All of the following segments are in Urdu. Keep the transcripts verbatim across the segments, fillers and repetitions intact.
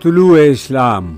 طلوع اسلام۔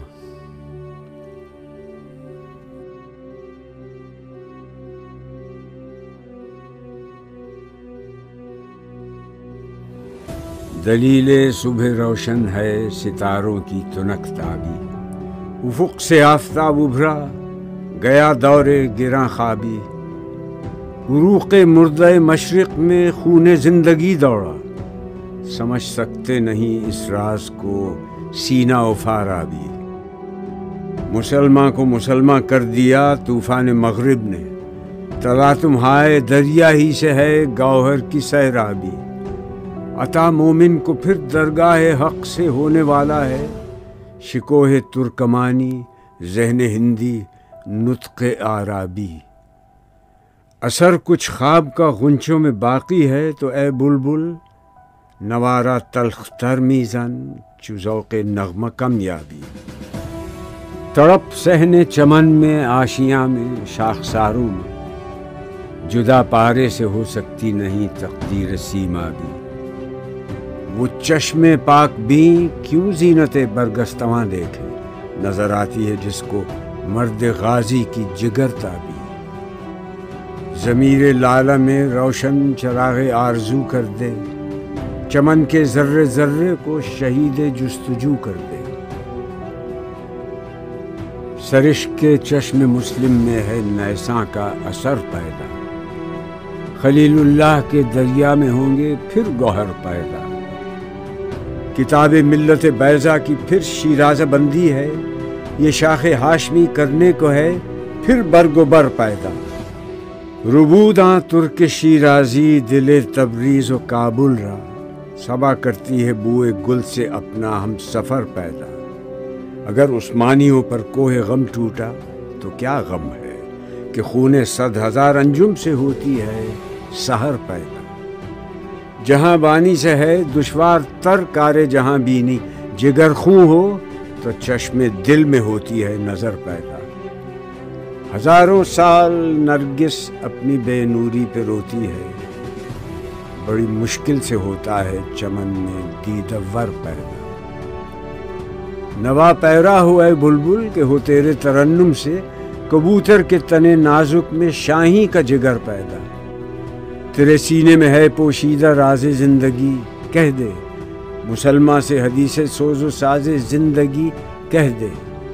دلیل صبح روشن ہے ستاروں کی تنک تابی، افق سے آفتاب ابھرا گیا دور گراں خوابی، عروق مردہ مشرق میں خون زندگی دوڑا، سمجھ سکتے نہیں اس راز کو سینہ و فارابی۔ مسلمان کو مسلمان کر دیا طوفان مغرب نے، تلاطم ہائے دریا ہی سے ہے گوہر کی سیرابی۔ عطا مومن کو پھر درگاہ حق سے ہونے والا ہے، شکوہ ترکمانی ذہن ہندی نطق عربی۔ اثر کچھ خواب کا غنچوں میں باقی ہے تو اے بلبل، نوارا تلخ تر میزن چو ذوق نغمہ کمیابی۔ تڑپ صحن چمن میں آشیاں میں شاخساروں میں، جدا پارے سے ہو سکتی نہیں تقدیر سیما بھی۔ وہ چشم پاک بھی کیوں زینت برگستواں دیکھے، نظر آتی ہے جس کو مرد غازی کی جگر تابی۔ ضمیر لالہ میں روشن چراغ آرزو کر دے، چمن کے ذرے ذرے کو شہید جستجو کر دے۔ سرشک کے چشم مسلم میں ہے نیساں کا اثر پیدا، خلیل اللہ کے دریا میں ہوں گے پھر گوہر پیدا۔ کتاب ملت بیضا کی پھر شیرازہ بندی ہے، یہ شاخ ہاشمی کرنے کو ہے پھر برگ و بر پیدا۔ ربوداں ترک شیرازی دل تبریز و کابل را، صبا کرتی ہے بوئے گل سے اپنا ہم سفر پیدا۔ اگر عثمانیوں پر کوہ غم ٹوٹا تو کیا غم ہے کہ خون صد ہزار انجم سے ہوتی ہے سحر پیدا۔ جہاں بانی سے ہے دشوار تر کار جہاں بینی، جگر خوں ہو تو چشم دل میں ہوتی ہے نظر پیدا۔ ہزاروں سال نرگس اپنی بے نوری پہ روتی ہے، بڑی مشکل سے ہوتا ہے چمن میں دیدور پیدا۔ نوا پیرا ہو اے بلبل کہ ہو تیرے ترنم سے، کبوتر کے تنے نازک میں شاہی کا جگر پیدا۔ تیرے سینے میں ہے پوشیدہ راز زندگی، کہہ دے مسلمان سے حدیث سوز و ساز زندگی کہہ دے۔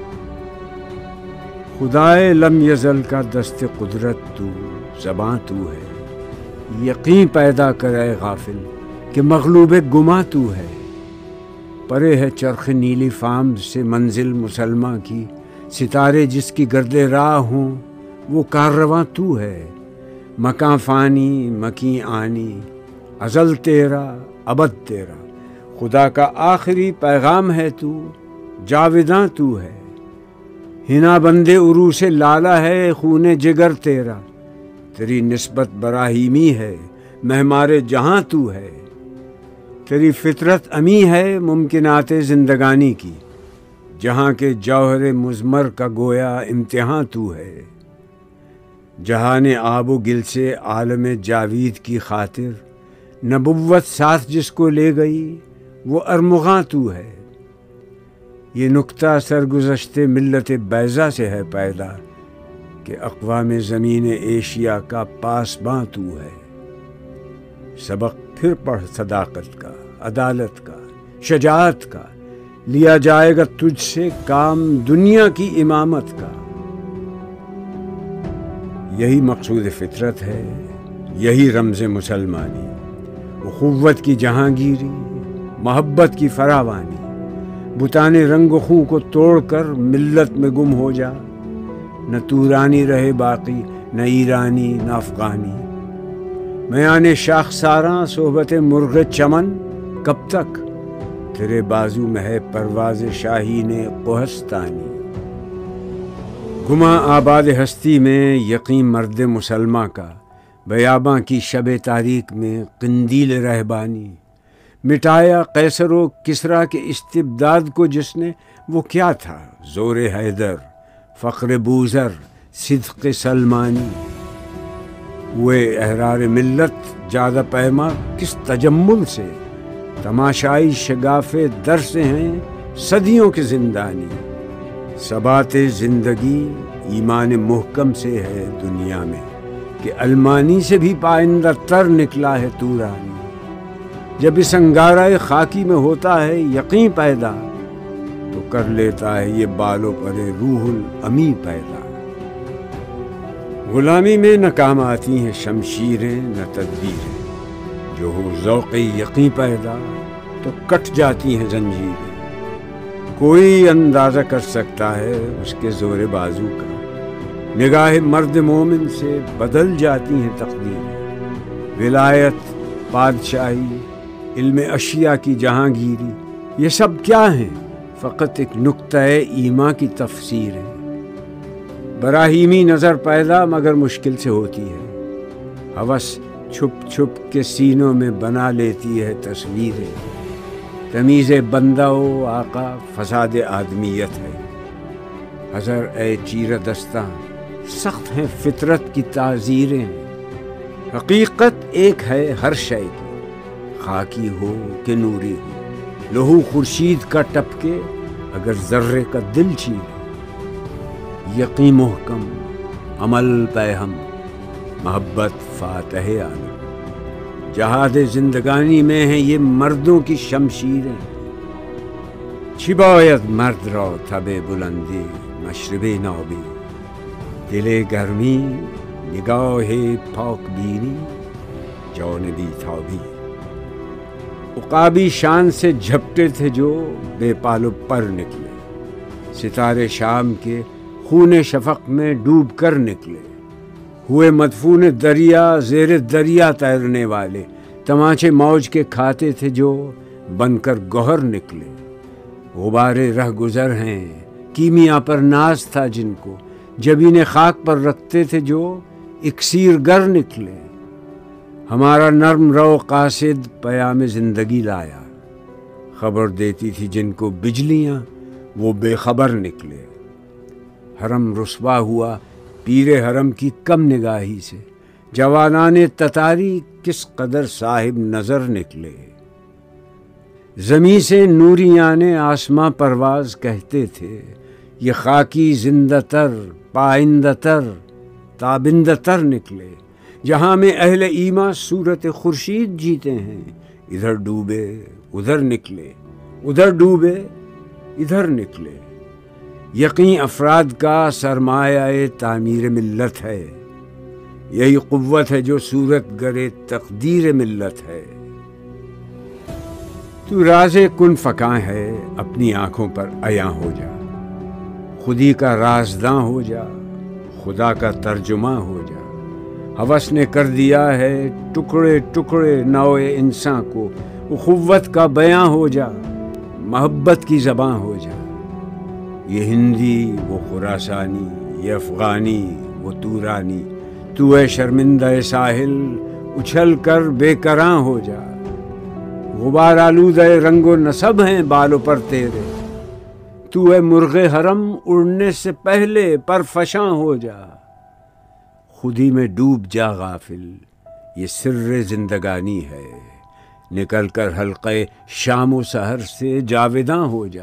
خدائے لم یزل کا دست قدرت تو، زباں تو ہے، یقین پیدا کرے غافل کہ مغلوب گماں تو ہے۔ پرے ہے چرخ نیلی فام سے منزل مسلمان کی، ستارے جس کی گرد راہ ہوں وہ کاررواں تو ہے۔ مکاں فانی مکیں آنی، ازل تیرا ابد تیرا، خدا کا آخری پیغام ہے تو، جاوداں تو ہے۔ ہنا بندے عروس لالہ ہے خون جگر تیرا، تیری نسبت براہیمی ہے مہمار جہاں تو ہے۔ تیری فطرت امی ہے ممکنات زندگانی کی، جہاں کے جوہر مضمر کا گویا امتحاں تو ہے۔ جہان آب و گل سے عالم جاوید کی خاطر، نبوت ساتھ جس کو لے گئی وہ ارمغاں تو ہے۔ یہ نکتہ سرگزشت ملت بیضا سے ہے پیدا کہ اقوام زمین ایشیا کا پاسباں تو ہے۔ سبق پھر پڑھ صداقت کا، عدالت کا، شجاعت کا، لیا جائے گا تجھ سے کام دنیا کی امامت کا۔ یہی مقصود فطرت ہے، یہی رمز مسلمانی، اخوت کی جہانگیری، محبت کی فراوانی۔ بتانے رنگ و خوں کو توڑ کر ملت میں گم ہو جا، نہ تورانی رہے باقی، نہ ایرانی نہ افغانی۔ میان شاخ ساراں صحبت مرغ چمن، کب تک تیرے بازو میں ہے پرواز شاہین کوہستانی۔ گماں آباد ہستی میں یقین مرد مسلمہ کا، بیاباں کی شب تاریک میں قندیل رہبانی۔ مٹایا قیصر و کسریٰ کے استبداد کو جس نے، وہ کیا تھا زور حیدر، فخر بوذر، صدق سلمانی۔ ہوئے احرار ملت جادہ پیما کس تجمل سے، تماشائی شگاف در سے ہیں صدیوں کے زندانی، ثبات زندگی ایمان محکم سے ہے دنیا میں، کہ المانی سے بھی پائندہ تر نکلا ہے تورانی۔ جب اس انگارہ خاکی میں ہوتا ہے یقین پیدا، تو کر لیتا ہے یہ بالوں پر روح الامی پیدا۔ غلامی میں نہ کام آتی ہیں شمشیریں نہ تدبیریں، جو ہو ذوق یقین پیدا تو کٹ جاتی ہیں زنجیریں۔ کوئی اندازہ کر سکتا ہے اس کے زور بازو کا، نگاہ مرد مومن سے بدل جاتی ہیں تقدیریں۔ ولایت، بادشاہی، علم اشیاء کی جہانگیری، یہ سب کیا ہیں؟ فقط ایک نقطہ ایمان کی تفسیر ہے۔ براہیمی نظر پیدا مگر مشکل سے ہوتی ہے، ہوس چھپ چھپ کے سینوں میں بنا لیتی ہے تصویریں۔ تمیز بندہ و آقا فساد آدمیت ہے، حذر اے چیر دستاں سخت ہیں فطرت کی تعزیریں۔ حقیقت ایک ہے ہر شے کی، خاکی ہو کہ نوری ہو، لہو خورشید کا ٹپکے اگر ذرے کا دل چیرے۔ یقین محکم، عمل پیہم، محبت فاتح عالم، جہاد زندگانی میں ہیں یہ مردوں کی شمشیریں۔ چی باید مرد را تب بلندی، مشرب نابی، دل گرمی، نگاہ پاک بینی، جان بی تابی۔ عقابی شان سے جھپٹے تھے جو بے پالو پر نکلے، ستارے شام کے خون شفق میں ڈوب کر نکلے۔ ہوئے مدفون دریا زیر دریا تیرنے والے، تماچے موج کے کھاتے تھے جو بن کر گوہر نکلے۔ غبارے رہ گزر ہیں کیمیا پر ناز تھا جن کو، جبین خاک پر رکھتے تھے جو اکسیر گر نکلے۔ ہمارا نرم رو قاصد پیام زندگی لایا، خبر دیتی تھی جن کو بجلیاں وہ بے خبر نکلے۔ حرم رسوا ہوا پیر حرم کی کم نگاہی سے، جوانان تتاری کس قدر صاحب نظر نکلے۔ زمیں سے نوریان آسماں پرواز کہتے تھے، یہ خاکی زندہ تر پائندہ تر تابندہ تر نکلے۔ جہاں میں اہل ایمان صورت خورشید جیتے ہیں، ادھر ڈوبے ادھر نکلے، ادھر ڈوبے ادھر نکلے۔ یقین افراد کا سرمایہ تعمیر ملت ہے، یہی قوت ہے جو صورت گرے تقدیر ملت ہے۔ تو راز کن فکاں ہے اپنی آنکھوں پر عیاں ہو جا، خودی کا رازداں ہو جا، خدا کا ترجمہ ہو جا۔ ہوس نے کر دیا ہے ٹکڑے ٹکڑے نوع انسان کو، اخوت کا بیاں ہو جا، محبت کی زباں ہو جا۔ یہ ہندی وہ خراسانی، یہ افغانی وہ تورانی، تو اے شرمندہ ساحل اچھل کر بے کراں ہو جا۔ غبار آلودہ رنگ و نسب ہیں بالوں پر تیرے، تو اے مرغ حرم اڑنے سے پہلے پر فشاں ہو جا۔ خودی میں ڈوب جا غافل، یہ سر زندگانی ہے، نکل کر حلقہ شام و سحر سے جاویداں ہو جا۔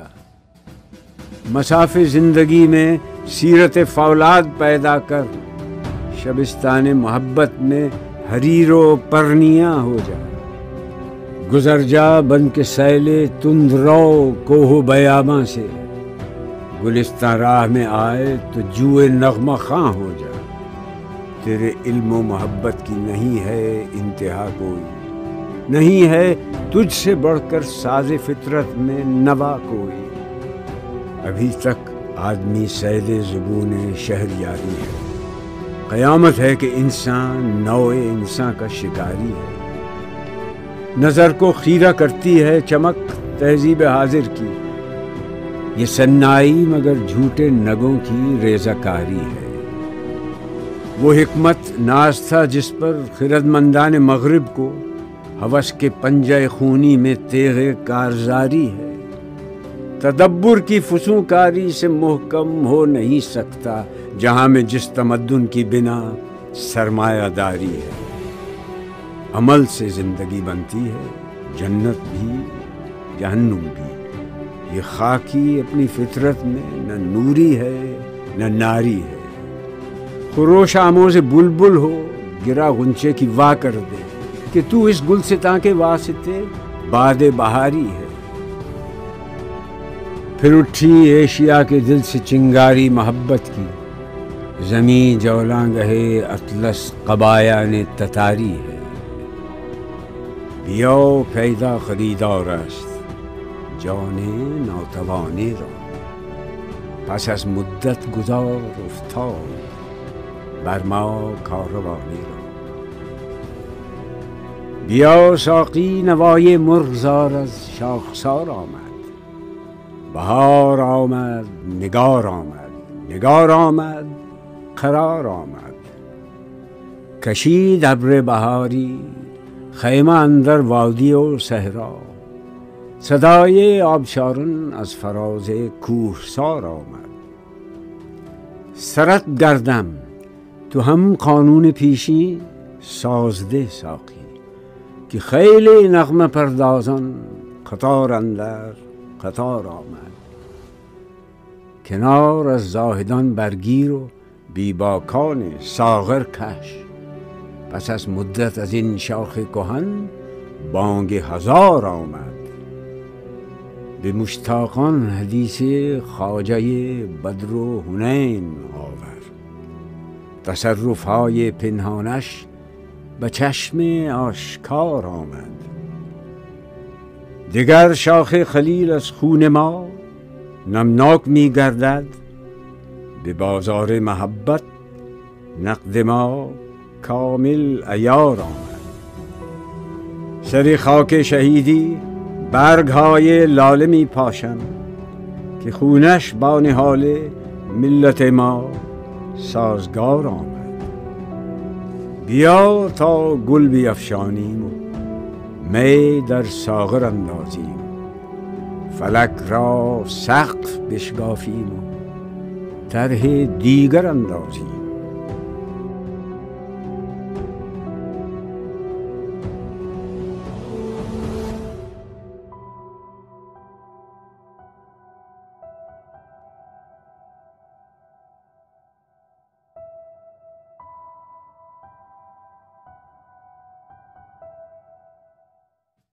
مساف زندگی میں سیرت فولاد پیدا کر، شبستان محبت میں حریر و پرنیاں ہو جا۔ گزر جا بن کے سیلے تند رو کوہ بیاباں سے، گلستان راہ میں آئے تو جوئے نغمہ خواں ہو جا۔ تیرے علم و محبت کی نہیں ہے انتہا کوئی، نہیں ہے تجھ سے بڑھ کر ساز فطرت میں نوا کوئی۔ ابھی تک آدمی سید زبون شہریاری ہے، قیامت ہے کہ انسان نوع انسان کا شکاری ہے۔ نظر کو خیرہ کرتی ہے چمک تہذیب حاضر کی، یہ سنائی مگر جھوٹے نگوں کی ریزہ کاری ہے۔ وہ حکمت ناز تھا جس پر خردمندان مغرب کو ہوس کے پنجہ خونی میں تیغ کارزاری ہے۔ تدبر کی فسونکاری سے محکم ہو نہیں سکتا جہاں میں جس تمدن کی بنا سرمایہ داری ہے۔ عمل سے زندگی بنتی ہے، جنت بھی جہنم بھی، ये खाकी अपनी फितरत में न नूरी है न नारी है। खुरोश आमों से बुलबुल हो गिरा गुंचे की वाह कर दे कि तू इस गुलसितां के वास्ते बादे बहारी है। फिर उठी एशिया के दिल से चिंगारी मोहब्बत की, ज़मीं जौलां गहे अतलस कबाया ने ततारी है। बियो पैदा खरीदार است جان ناتوانی را، پس از مدت گذار افتاد بر ما کاروانی را. بیا ساقی نوای مرغزار از شاخسار آمد، بهار آمد نگار آمد، نگار آمد قرار آمد. کشید ابر بهاری خیمه اندر وادی و صحرا، صدای آبشاران از فراز کوهسار آمد. سرت گردم تو هم قانون پیشی سازده ساقی، که خیلی نغمه پردازان قطار اندر قطار آمد. کنار از زاهدان برگیر و بیباکان ساغر کش، پس از مدت از این شاخ کهن بانگ هزار آمد. به مشتاقان حدیث خواجه بدر و حنین آور، تصرفهای پنهانش به چشم آشکار آمد. دیگر شاخ خلیل از خون ما نمناک می گردد، به بازار محبت نقد ما کامل عیار آمد. سر خاک شهیدی برگ های لاله می پاشم، که خونش با نهال ملت ما سازگار آمد. بیا تا گل بیفشانیم و می در ساغر اندازیم، فلک را سقف بشکافیم و طرح دیگر اندازیم.